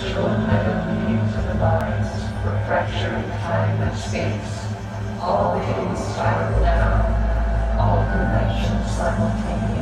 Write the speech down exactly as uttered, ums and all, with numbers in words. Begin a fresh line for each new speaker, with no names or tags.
Perpetual melodies of the lines, fracturing time and space. All things spiral down, all dimensions simultaneously.